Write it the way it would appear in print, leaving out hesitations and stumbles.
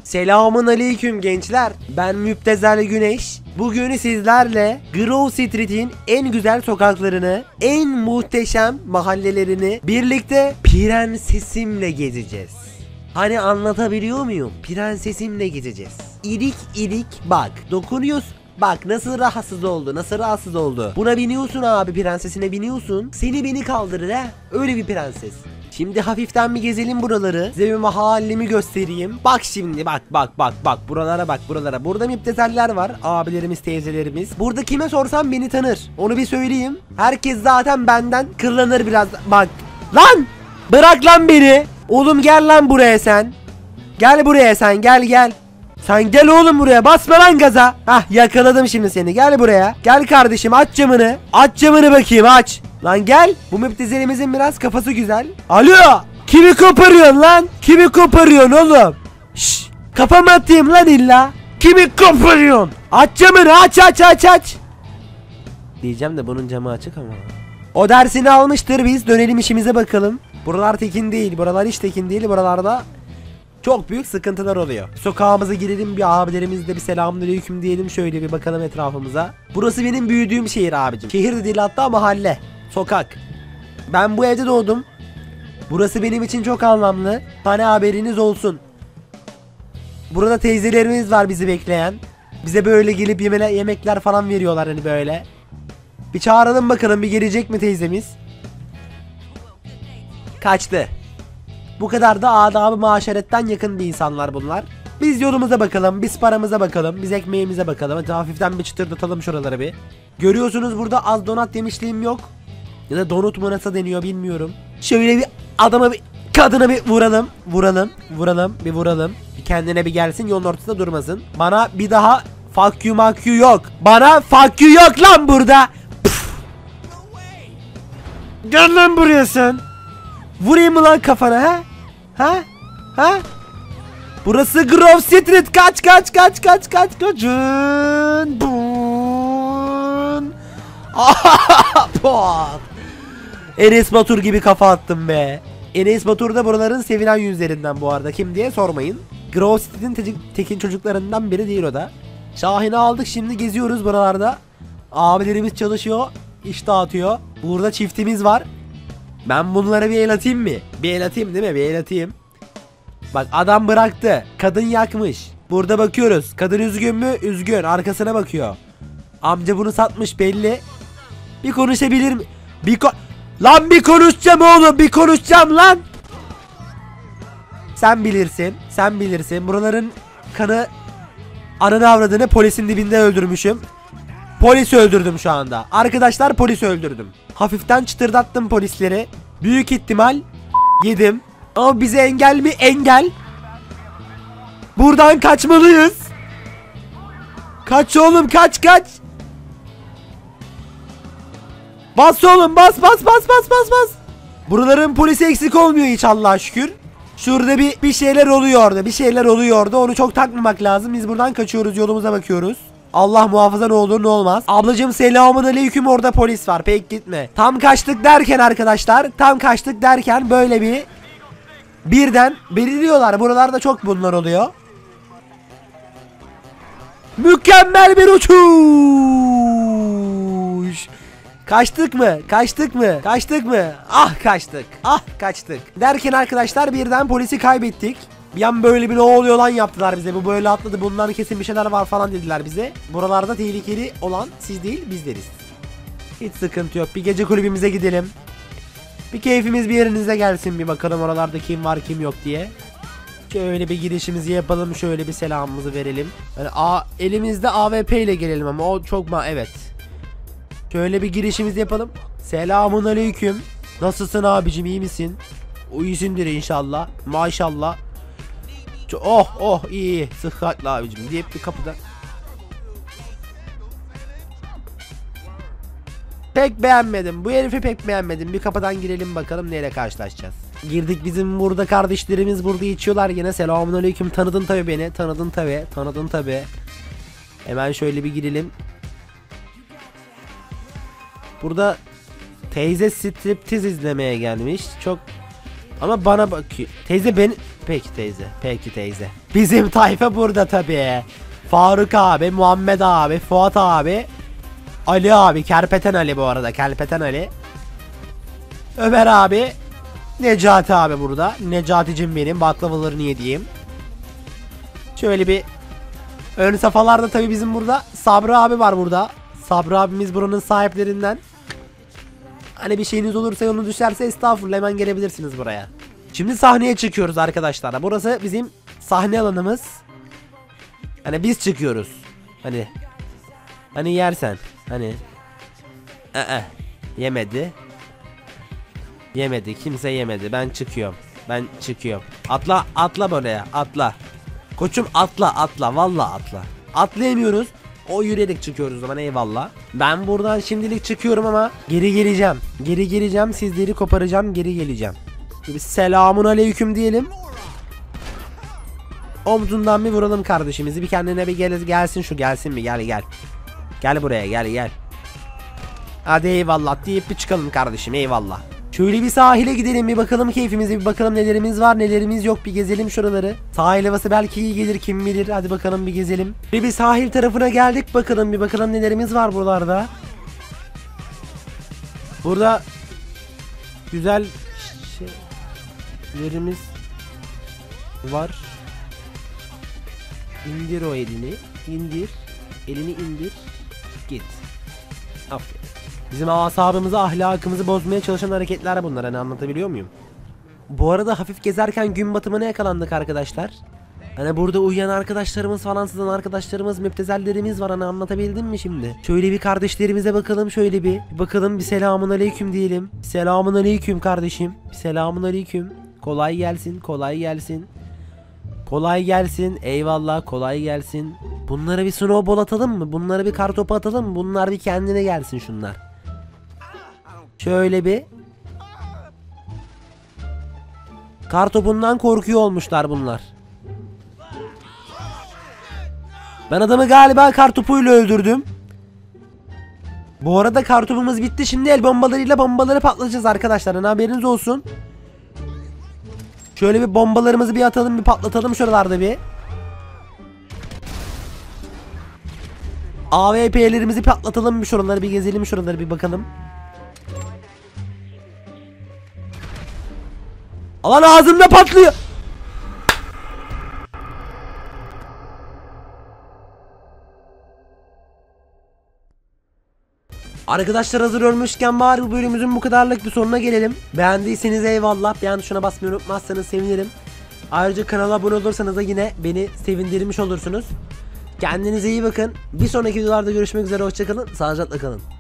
Selamun aleyküm gençler. Ben Müptezel Güneş. Bugün sizlerle Grove Street'in en güzel sokaklarını, en muhteşem mahallelerini birlikte prensesimle gezeceğiz. Hani anlatabiliyor muyum? Prensesimle gezeceğiz. İlik ilik bak. Dokunuyorsun. Bak nasıl rahatsız oldu, nasıl rahatsız oldu. Buna biniyorsun abi, prensesine biniyorsun. Seni beni kaldırır ha. Öyle bir prenses. Şimdi hafiften bir gezelim buraları. Size bir mahallemi göstereyim. Bak şimdi bak. Buralara bak buralara. Burada müptezeller var. Abilerimiz, teyzelerimiz. Burada kime sorsam beni tanır. Onu bir söyleyeyim. Herkes zaten benden kırlanır biraz. Bak. Lan! Bırak lan beni. Oğlum gel lan buraya sen. Gel buraya sen, gel. Sen gel oğlum buraya, basma lan gaza. Hah, yakaladım şimdi seni, gel buraya. Gel kardeşim, aç camını. Aç camını bakayım, aç. Lan gel. Bu müptezelerimizin biraz kafası güzel. Alo, kimi koparıyorsun lan? Kimi koparıyorsun oğlum? Şşş, kafamı atayım lan illa. Kimi koparıyorsun? Aç camını, aç. Diyeceğim de bunun camı açık ama. O dersini almıştır, biz dönelim işimize bakalım. Buralar tekin değil, buralar hiç tekin değil. Buralarda çok büyük sıkıntılar oluyor. Sokağımıza girelim, bir abilerimizle bir selamünaleyküm diyelim, şöyle bir bakalım etrafımıza. Burası benim büyüdüğüm şehir abicim. Şehir de değil, hatta mahalle. Sokak. Ben bu evde doğdum. Burası benim için çok anlamlı. Hani haberiniz olsun. Burada teyzelerimiz var bizi bekleyen. Bize böyle gelip yemekler falan veriyorlar hani böyle. Bir çağıralım bakalım, bir gelecek mi teyzemiz? Kaçtı. Bu kadar da adab-ı maşeretten yakın bir insanlar bunlar. Biz yolumuza bakalım, biz paramıza bakalım, biz ekmeğimize bakalım. Hadi hafiften bir çıtırdatalım şuraları bir. Görüyorsunuz burada az donat yemişliğim yok. Ya da donut mu nasıl deniyor bilmiyorum. Şöyle bir adama bir kadına bir vuralım. Bir kendine bir gelsin, yolun ortasında durmasın. Bana bir daha fuck you yok. Bana fuck you yok lan burada. Püf. Gel lan buraya sen. Vurayım mı lan kafana ha? Ha? Burası Grove Street. Kaç. Kaçın. Bun. Enes Batur gibi kafa attım be. Enes Batur da buraların sevilen yüzlerinden bu arada. Kim diye sormayın. Grove Street'in tekin çocuklarından biri değil o da. Şahin'i aldık, şimdi geziyoruz buralarda. Abilerimiz çalışıyor, iş dağıtıyor. Burada çiftimiz var. Ben bunlara bir el atayım mı? Bir el atayım değil mi? Bir el atayım. Bak adam bıraktı. Kadın yakmış. Burada bakıyoruz. Kadın üzgün mü? Üzgün. Arkasına bakıyor. Amca bunu satmış belli. Bir konuşabilir mi? Lan bir konuşacağım oğlum. Bir konuşacağım lan. Sen bilirsin. Buraların kanı ananı avradını polisin dibinde öldürmüşüm. Polisi öldürdüm şu anda. Arkadaşlar, polisi öldürdüm. Hafiften çıtırdattım polisleri. Büyük ihtimal yedim. Ama bize engel mi? Engel. Buradan kaçmalıyız. Kaç oğlum, kaç. Bas oğlum, bas. Buraların polisi eksik olmuyor hiç Allah'a şükür. Şurada bir şeyler oluyor orada. Onu çok takmamak lazım. Biz buradan kaçıyoruz, yolumuza bakıyoruz. Allah muhafaza, ne olur ne olmaz. Ablacığım selamun aleyküm, orada polis var, pek gitme. Tam kaçtık derken arkadaşlar, böyle birden belirliyorlar. Buralarda çok bunlar oluyor. Mükemmel bir uçuş. Kaçtık mı? Ah kaçtık. Derken arkadaşlar birden polisi kaybettik. Bir an böyle bir ne oluyor lan yaptılar bize. Bu böyle atladı, bunlar kesin bir şeyler var falan dediler bize. Buralarda tehlikeli olan siz değil, bizleriz. Hiç sıkıntı yok. Bir gece kulübümüze gidelim. Bir keyfimiz bir yerinize gelsin, bir bakalım oralarda kim var kim yok diye. Şöyle bir girişimizi yapalım, şöyle bir selamımızı verelim. Yani elimizde AWP ile gelelim ama o çok evet. Şöyle bir girişimizi yapalım. Selamun aleyküm. Nasılsın abicim, iyi misin? O iyisindir inşallah. Maşallah. iyi. Sıhhatli abicim deyip bir kapıda. Pek beğenmedim. Bu herifi pek beğenmedim. Bir kapıdan girelim bakalım neyle karşılaşacağız. Girdik, bizim burada kardeşlerimiz burada içiyorlar yine. Selamünaleyküm. Tanıdın tabi beni. Tanıdın tabi. Hemen şöyle bir girelim. Burada teyze striptiz izlemeye gelmiş. Çok ama bana bakıyor. Peki teyze. Peki teyze. Bizim tayfa burada tabii. Faruk abi, Muhammed abi, Fuat abi, Ali abi, Kerpeten Ali bu arada, Kerpeten Ali. Ömer abi, Necati abi burada. Necaticim benim, baklavalarını yediğim. Şöyle bir ön safhalarda tabii bizim burada Sabri abi var burada. Sabri abimiz buranın sahiplerinden. Hani bir şeyiniz olursa, yolunuz düşerse estağfurullah hemen gelebilirsiniz buraya. Şimdi sahneye çıkıyoruz arkadaşlar. Burası bizim sahne alanımız. Hani biz çıkıyoruz. Hani yersen. Hani. Yemedi. Yemedi. Kimse yemedi. Ben çıkıyorum. Ben çıkıyorum. Atla buraya. Atla. Koçum atla. Vallahi atla. Atlayamıyoruz. O yürüyerek çıkıyoruz o zaman, eyvallah. Ben buradan şimdilik çıkıyorum ama geri geleceğim. Geri geleceğim. Sizleri koparacağım. Geri geleceğim. Bir selamun aleyküm diyelim. Omzundan bir vuralım kardeşimizi. Bir kendine bir gelsin şu, gelsin mi? Gel. Gel buraya, gel. Hadi eyvallah deyip bir çıkalım kardeşim, eyvallah. Şöyle bir sahile gidelim, bir bakalım keyfimize, bir bakalım nelerimiz var nelerimiz yok, bir gezelim şuraları. Sahil havası belki iyi gelir, kim bilir, hadi bakalım bir gezelim. Bir sahil tarafına geldik, bakalım bir bakalım nelerimiz var buralarda. Burada güzel şeylerimiz var. İndir o elini, elini indir, git. Aferin. Bizim asabımızı, ahlakımızı bozmaya çalışan hareketler bunlar, hani anlatabiliyor muyum? Bu arada hafif gezerken gün batımına yakalandık arkadaşlar. Hani burada uyuyan arkadaşlarımız falan, sızan arkadaşlarımız, müptezellerimiz var, hani anlatabildim mi şimdi? Şöyle bir kardeşlerimize bakalım, şöyle bir bakalım, bir selamun aleyküm diyelim. Selamun aleyküm kardeşim. Selamun aleyküm. Kolay gelsin, kolay gelsin. Kolay gelsin, eyvallah, kolay gelsin. Bunlara bir snowball atalım mı? Bunlara bir kartopu atalım mı? Bunlar bir kendine gelsin şunlar. Şöyle bir. Kartopundan korkuyor olmuşlar bunlar. Ben adamı galiba kartopuyla öldürdüm. Bu arada kartopumuz bitti. Şimdi el bombalarıyla bombaları patlatacağız arkadaşlar. Hani haberiniz olsun. Şöyle bir bombalarımızı bir atalım, bir patlatalım şuralarda bir. AWP'lerimizi patlatalım, bir şuraları bir gezelim, şuraları bir bakalım. Alan ağzımda patlıyor. Arkadaşlar hazır ölmüşken bari bu bölümümüzün bu kadarlık bir sonuna gelelim. Beğendiyseniz eyvallah. Beğen tuşuna basmayı unutmazsanız sevinirim. Ayrıca kanala abone olursanız da yine beni sevindirmiş olursunuz. Kendinize iyi bakın. Bir sonraki videolarda görüşmek üzere. Hoşçakalın. Sağlıcakla kalın.